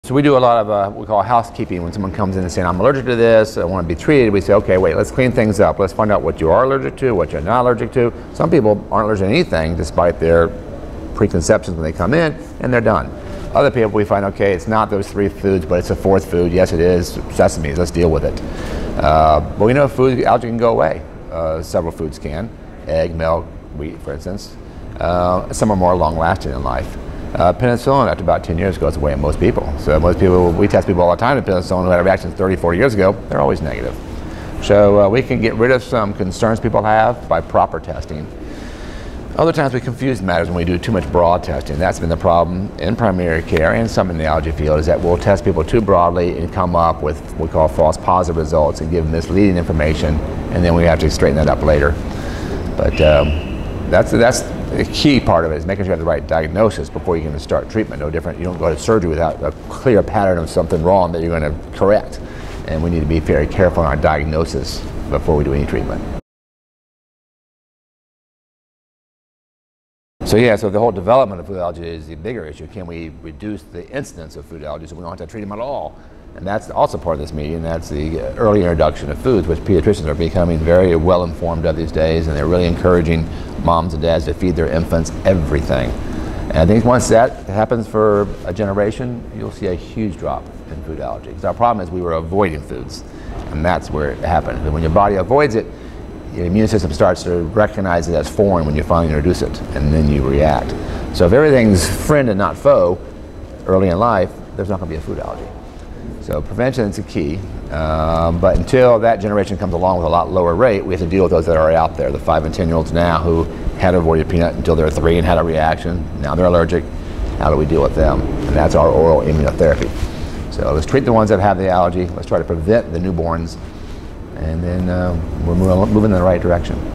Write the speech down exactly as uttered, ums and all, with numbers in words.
So we do a lot of uh, what we call housekeeping. When someone comes in and saying, I'm allergic to this, I want to be treated, we say, okay, wait, let's clean things up. Let's find out what you are allergic to, what you're not allergic to. Some people aren't allergic to anything despite their preconceptions when they come in, and they're done. Other people, we find, okay, it's not those three foods, but it's a fourth food. Yes, it is sesame. Let's deal with it. Uh, but we know food allergy can go away. Uh, several foods can. Egg, milk, wheat, for instance. Uh, some are more long-lasting in life. Uh, penicillin, after about ten years, goes away in most people. So most people, we test people all the time with penicillin who had a reaction thirty, forty years ago, they're always negative. So uh, we can get rid of some concerns people have by proper testing. Other times we confuse matters when we do too much broad testing. That's been the problem in primary care and some in the allergy field, is that we'll test people too broadly and come up with what we call false positive results and give misleading information, and then we have to straighten that up later. But um, that's, that's the key part of it, is making sure you have the right diagnosis before you can start treatment. No different, you don't go to surgery without a clear pattern of something wrong that you're going to correct. And we need to be very careful in our diagnosis before we do any treatment. So yeah, so the whole development of food allergy is the bigger issue. Can we reduce the incidence of food allergies so we don't have to treat them at all? And that's also part of this meeting. That's the early introduction of foods, which pediatricians are becoming very well informed of these days, and they're really encouraging moms and dads to feed their infants everything. And I think once that happens for a generation, you'll see a huge drop in food allergies. Our problem is we were avoiding foods, and that's where it happens. And when your body avoids it, your immune system starts to recognize it as foreign when you finally introduce it, and then you react. So if everything's friend and not foe early in life, there's not going to be a food allergy. So prevention is the key, um, but until that generation comes along with a lot lower rate, we have to deal with those that are out there, the five and ten year olds now who had avoided peanut until they were three and had a reaction. Now they're allergic. How do we deal with them? And that's our oral immunotherapy. So let's treat the ones that have the allergy. Let's try to prevent the newborns, and then uh, we're moving in the right direction.